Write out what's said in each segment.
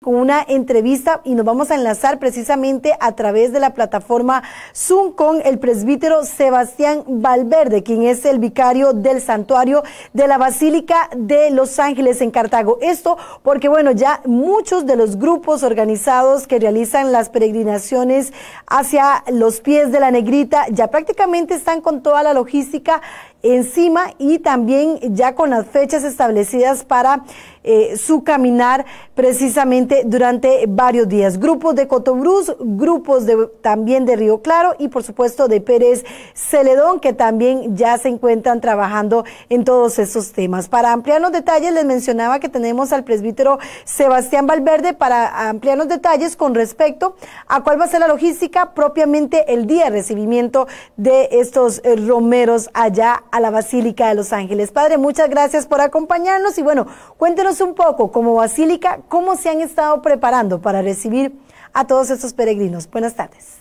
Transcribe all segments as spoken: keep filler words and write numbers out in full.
con una entrevista y nos vamos a enlazar precisamente a través de la plataforma Zoom con el presbítero Sebastián Valverde, quien es el vicario del santuario de la Basílica de Los Ángeles en Cartago. Esto porque, bueno, ya muchos de los grupos organizados que realizan las peregrinaciones hacia los pies de la Negrita ya prácticamente están con toda la logística encima y también ya con las fechas establecidas para eh, su caminar precisamente durante varios días. Grupos de Cotobruz, grupos de, también de Río Claro y por supuesto de Pérez Celedón, que también ya se encuentran trabajando en todos esos temas. Para ampliar los detalles les mencionaba que tenemos al presbítero Sebastián Valverde para ampliar los detalles con respecto a cuál va a ser la logística propiamente el día de recibimiento de estos eh, romeros allá a la Basílica de Los Ángeles. Padre, muchas gracias por acompañarnos y bueno, cuéntenos un poco como Basílica, cómo se han estado preparando para recibir a todos estos peregrinos. Buenas tardes.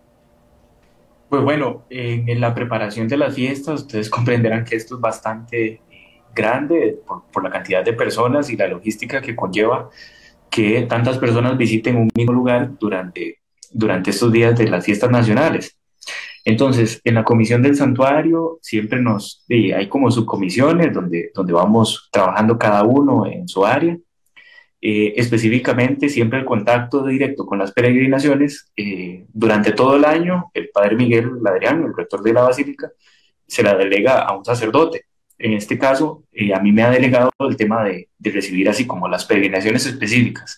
Pues bueno, en, en la preparación de las fiestas, ustedes comprenderán que esto es bastante grande por, por la cantidad de personas y la logística que conlleva que tantas personas visiten un mismo lugar durante, durante estos días de las fiestas nacionales. Entonces, en la comisión del santuario siempre nos, eh, hay como subcomisiones donde, donde vamos trabajando cada uno en su área. Eh, específicamente, siempre el contacto directo con las peregrinaciones. Eh, durante todo el año, el padre Miguel Ladriano, el rector de la Basílica, se la delega a un sacerdote. En este caso, eh, a mí me ha delegado el tema de, de recibir así como las peregrinaciones específicas.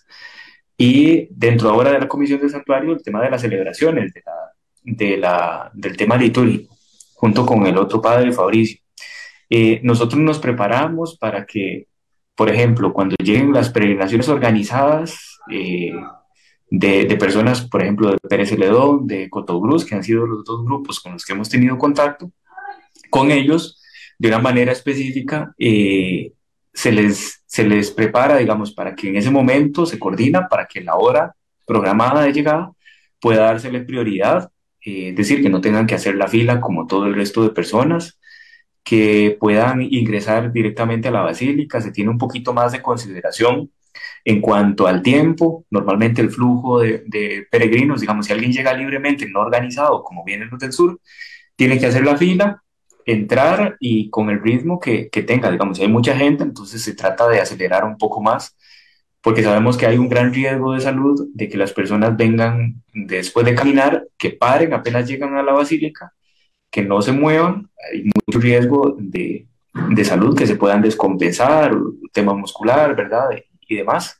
Y dentro ahora de la comisión del santuario, el tema de las celebraciones, de la De la, del tema litúrgico, junto con el otro padre, Fabricio. Eh, nosotros nos preparamos para que, por ejemplo, cuando lleguen las peregrinaciones organizadas eh, de, de personas, por ejemplo, de Pérez Celedón, de Cotobruz, que han sido los dos grupos con los que hemos tenido contacto, con ellos, de una manera específica, eh, se les, se les prepara, digamos, para que en ese momento se coordina, para que la hora programada de llegada pueda dársele prioridad. Eh, es decir, que no tengan que hacer la fila como todo el resto de personas, que puedan ingresar directamente a la basílica. Se tiene un poquito más de consideración en cuanto al tiempo. Normalmente el flujo de, de peregrinos, digamos, si alguien llega libremente, no organizado, como vienen los del sur, tiene que hacer la fila, entrar y con el ritmo que, que tenga, digamos, si hay mucha gente, entonces se trata de acelerar un poco más, porque sabemos que hay un gran riesgo de salud de que las personas vengan después de caminar, que paren apenas llegan a la basílica, que no se muevan. Hay mucho riesgo de, de salud, que se puedan descompensar, tema muscular, ¿verdad? Y demás.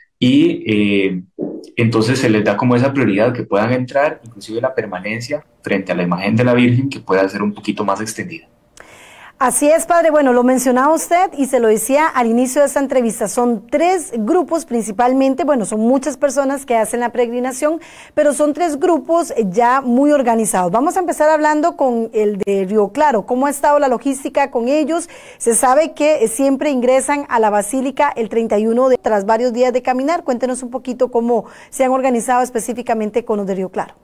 Y eh, entonces se les da como esa prioridad, que puedan entrar, inclusive la permanencia frente a la imagen de la Virgen, que pueda ser un poquito más extendida. Así es, padre. Bueno, lo mencionaba usted y se lo decía al inicio de esta entrevista. Son tres grupos principalmente, bueno, son muchas personas que hacen la peregrinación, pero son tres grupos ya muy organizados. Vamos a empezar hablando con el de Río Claro. ¿Cómo ha estado la logística con ellos? Se sabe que siempre ingresan a la Basílica el treinta y uno de, tras varios días de caminar. Cuéntenos un poquito cómo se han organizado específicamente con los de Río Claro.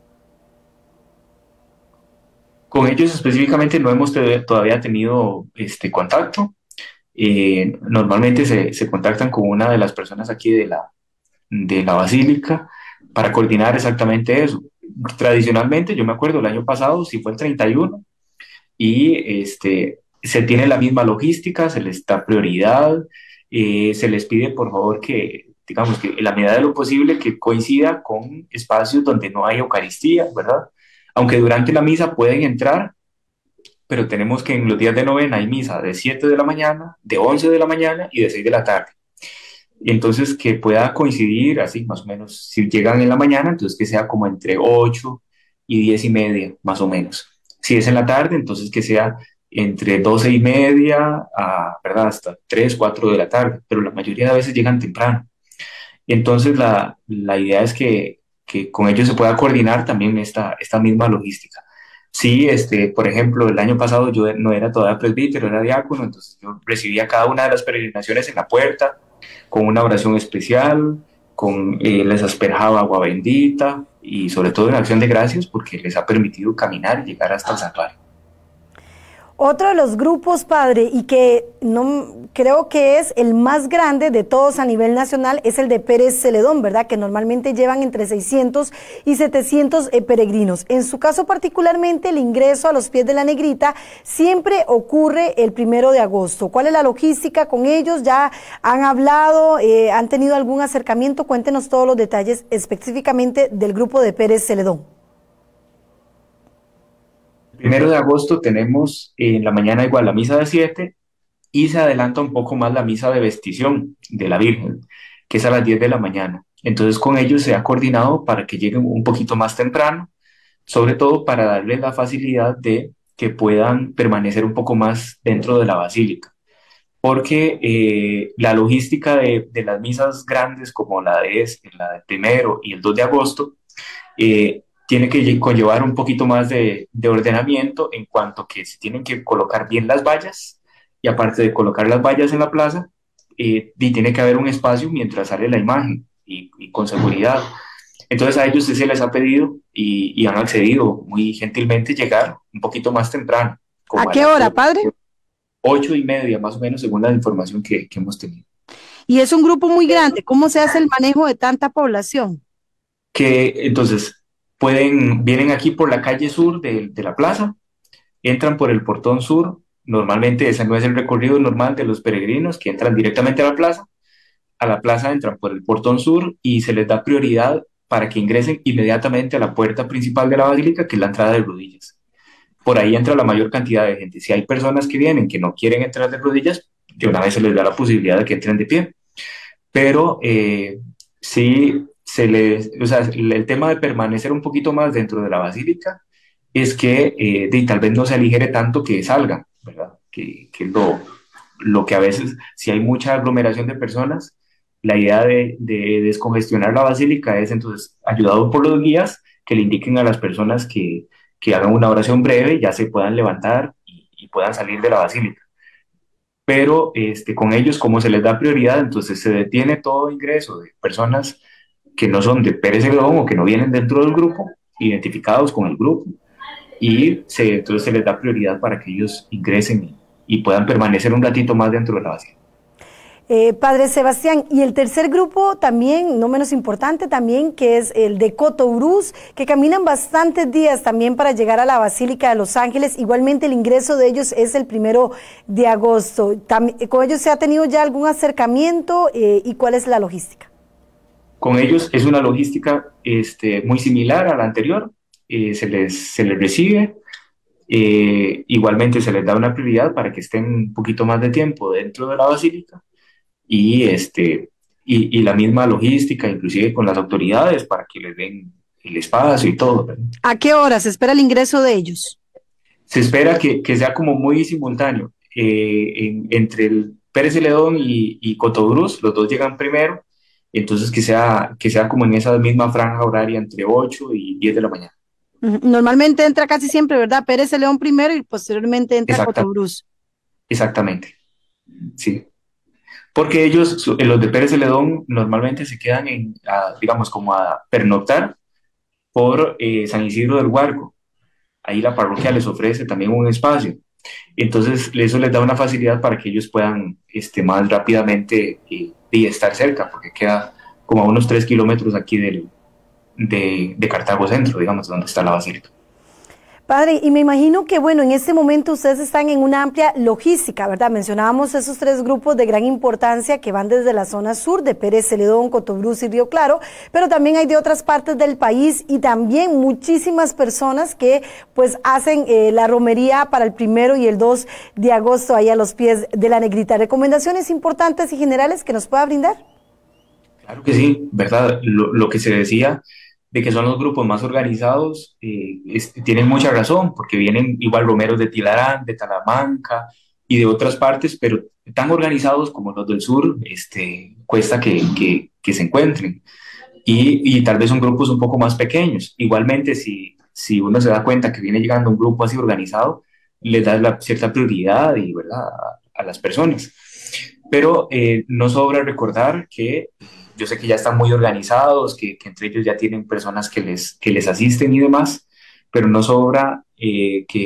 Con ellos específicamente no hemos te todavía tenido este contacto. Eh, normalmente se, se contactan con una de las personas aquí de la, de la Basílica para coordinar exactamente eso. Tradicionalmente, yo me acuerdo el año pasado, sí fue el treinta y uno, y este, se tiene la misma logística, se les da prioridad, eh, se les pide por favor que, digamos, que en la medida de lo posible que coincida con espacios donde no hay Eucaristía, ¿verdad? Aunque durante la misa pueden entrar, pero tenemos que en los días de novena hay misa de siete de la mañana, de once de la mañana y de seis de la tarde. Y entonces que pueda coincidir así, más o menos, si llegan en la mañana, entonces que sea como entre ocho y diez y media, más o menos. Si es en la tarde, entonces que sea entre doce y media, a, ¿verdad? Hasta tres, cuatro de la tarde, pero la mayoría de veces llegan temprano. Y entonces la, la idea es que que con ellos se pueda coordinar también esta, esta misma logística. Sí, este, por ejemplo, el año pasado yo no era todavía presbítero, era diácono, entonces yo recibía cada una de las peregrinaciones en la puerta, con una oración especial, con, eh, les asperjaba agua bendita y sobre todo en acción de gracias porque les ha permitido caminar y llegar hasta el santuario. Otro de los grupos, padre, y que no creo que es el más grande de todos a nivel nacional, es el de Pérez Celedón, ¿verdad? Que normalmente llevan entre seiscientos y setecientos eh, peregrinos. En su caso particularmente, el ingreso a los pies de la Negrita siempre ocurre el primero de agosto. ¿Cuál es la logística con ellos? ¿Ya han hablado? Eh, ¿Han tenido algún acercamiento? Cuéntenos todos los detalles específicamente del grupo de Pérez Celedón. Primero de agosto tenemos en la mañana igual la misa de siete y se adelanta un poco más la misa de vestición de la Virgen, que es a las diez de la mañana. Entonces con ellos se ha coordinado para que lleguen un poquito más temprano, sobre todo para darles la facilidad de que puedan permanecer un poco más dentro de la basílica. Porque eh, la logística de, de las misas grandes como la de este, la del primero y el dos de agosto, eh, tiene que conllevar un poquito más de, de ordenamiento en cuanto que se tienen que colocar bien las vallas y aparte de colocar las vallas en la plaza, eh, y tiene que haber un espacio mientras sale la imagen y, y con seguridad. Entonces a ellos sí se les ha pedido y, y han accedido muy gentilmente llegar un poquito más temprano. ¿A qué hora, padre? Ocho y media más o menos según la información que, que hemos tenido. Y es un grupo muy grande, ¿cómo se hace el manejo de tanta población? Que entonces pueden, vienen aquí por la calle sur de, de la plaza, entran por el portón sur, normalmente ese no es el recorrido normal de los peregrinos que entran directamente a la plaza, a la plaza entran por el portón sur y se les da prioridad para que ingresen inmediatamente a la puerta principal de la basílica, que es la entrada de rodillas. Por ahí entra la mayor cantidad de gente. Si hay personas que vienen que no quieren entrar de rodillas, de una vez se les da la posibilidad de que entren de pie. Pero eh, sí se les, o sea, el, el tema de permanecer un poquito más dentro de la basílica es que eh, de, tal vez no se aligere tanto que salgan, ¿verdad? Que, que lo, lo que a veces, si hay mucha aglomeración de personas, la idea de, de descongestionar la basílica es entonces, ayudado por los guías, que le indiquen a las personas que, que hagan una oración breve, ya se puedan levantar y, y puedan salir de la basílica. Pero este, con ellos, como se les da prioridad, entonces se detiene todo ingreso de personas que no son de Pérez Celedón o que no vienen dentro del grupo, identificados con el grupo, y se, entonces se les da prioridad para que ellos ingresen y, y puedan permanecer un ratito más dentro de la basílica. Eh, Padre Sebastián, y el tercer grupo también, no menos importante también, que es el de Cotobruz, que caminan bastantes días también para llegar a la Basílica de Los Ángeles. Igualmente el ingreso de ellos es el primero de agosto. También, ¿con ellos se ha tenido ya algún acercamiento eh, y cuál es la logística? Con ellos es una logística este, muy similar a la anterior, eh, se, les, se les recibe, eh, igualmente se les da una prioridad para que estén un poquito más de tiempo dentro de la basílica y, este, y, y la misma logística, inclusive con las autoridades para que les den el espacio y todo, ¿verdad? ¿A qué hora se espera el ingreso de ellos? Se espera que, que sea como muy simultáneo, eh, en, entre el Pérez Celedón y, y Cotobruz, los dos llegan primero. Entonces que sea, que sea como en esa misma franja horaria entre ocho y diez de la mañana. Normalmente entra casi siempre, ¿verdad? Pérez Celedón primero y posteriormente entra Exacta, Cotobruz. Exactamente, sí. Porque ellos, los de Pérez Celedón, normalmente se quedan en, a, digamos, como a pernoctar por eh, San Isidro del Huarco. Ahí la parroquia les ofrece también un espacio. Entonces eso les da una facilidad para que ellos puedan este, más rápidamente eh, y estar cerca, porque queda como a unos tres kilómetros aquí del, de, de Cartago Centro, digamos, donde está la basílica. Padre, y me imagino que, bueno, en este momento ustedes están en una amplia logística, ¿verdad? Mencionábamos esos tres grupos de gran importancia que van desde la zona sur de Pérez Celedón, Cotobruz y Río Claro, pero también hay de otras partes del país y también muchísimas personas que pues hacen eh, la romería para el primero y el dos de agosto ahí a los pies de la Negrita. ¿Recomendaciones importantes y generales que nos pueda brindar? Claro que sí, ¿verdad? Lo, lo que se decía de que son los grupos más organizados, eh, es, tienen mucha razón, porque vienen igual romeros de Tilarán, de Talamanca y de otras partes, pero tan organizados como los del sur, este, cuesta que, que, que se encuentren. Y, y tal vez son grupos un poco más pequeños. Igualmente, si, si uno se da cuenta que viene llegando un grupo así organizado, les da la cierta prioridad y, ¿verdad? A, a las personas. Pero eh, no sobra recordar que yo sé que ya están muy organizados, que, que entre ellos ya tienen personas que les, que les asisten y demás, pero no sobra eh, que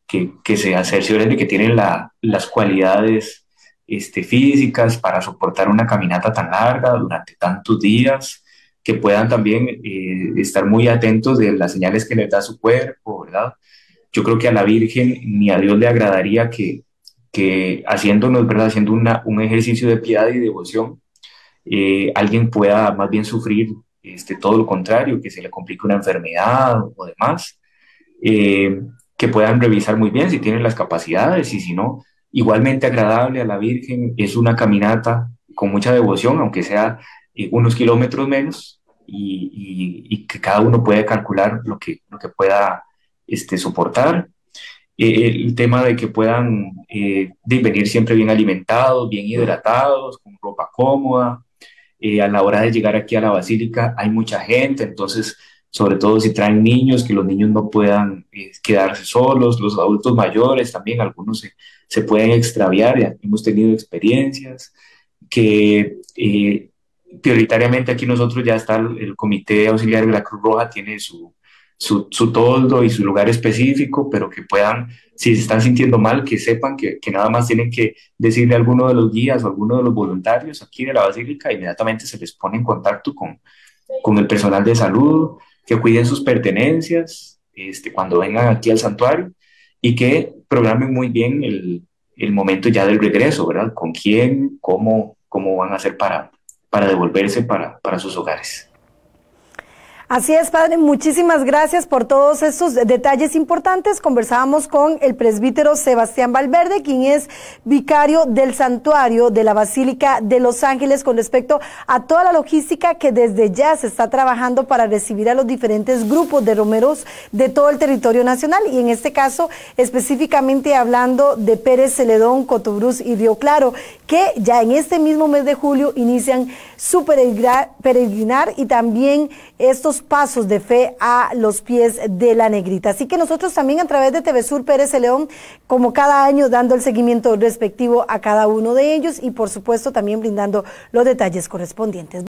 que, que se cercioren de que tienen la, las cualidades este, físicas para soportar una caminata tan larga durante tantos días, que puedan también eh, estar muy atentos de las señales que les da su cuerpo, ¿verdad? Yo creo que a la Virgen ni a Dios le agradaría que, que haciéndonos, ¿verdad? Haciendo una, un ejercicio de piedad y devoción, eh, alguien pueda más bien sufrir este, todo lo contrario, que se le complique una enfermedad o demás, eh, que puedan revisar muy bien si tienen las capacidades y si no, igualmente agradable a la Virgen, es una caminata con mucha devoción, aunque sea eh, unos kilómetros menos, y, y, y, que cada uno puede calcular lo que, lo que pueda este, soportar. Eh, el tema de que puedan eh, de venir siempre bien alimentados, bien hidratados, con ropa cómoda. Eh, a la hora de llegar aquí a la basílica hay mucha gente, entonces, sobre todo si traen niños, que los niños no puedan eh, quedarse solos, los adultos mayores también, algunos se, se pueden extraviar, ya hemos tenido experiencias, que eh, prioritariamente aquí nosotros ya está el, el Comité Auxiliar de la Cruz Roja, tiene su, su, su toldo y su lugar específico, pero que puedan, si se están sintiendo mal, que sepan que, que nada más tienen que decirle a alguno de los guías o a alguno de los voluntarios aquí de la Basílica, inmediatamente se les pone en contacto con, con el personal de salud, que cuiden sus pertenencias este, cuando vengan aquí al santuario y que programen muy bien el, el momento ya del regreso, ¿verdad? Con quién, cómo, cómo van a hacer para, para devolverse para, para sus hogares. Así es, padre, muchísimas gracias por todos estos detalles importantes. Conversábamos con el presbítero Sebastián Valverde, quien es vicario del santuario de la Basílica de Los Ángeles, con respecto a toda la logística que desde ya se está trabajando para recibir a los diferentes grupos de romeros de todo el territorio nacional, y en este caso específicamente hablando de Pérez Celedón, Cotobruz y Río Claro, que ya en este mismo mes de julio inician su peregrinar y también estos pasos de fe a los pies de la Negrita. Así que nosotros también a través de T V Sur Pérez Celedón, como cada año, dando el seguimiento respectivo a cada uno de ellos y por supuesto también brindando los detalles correspondientes.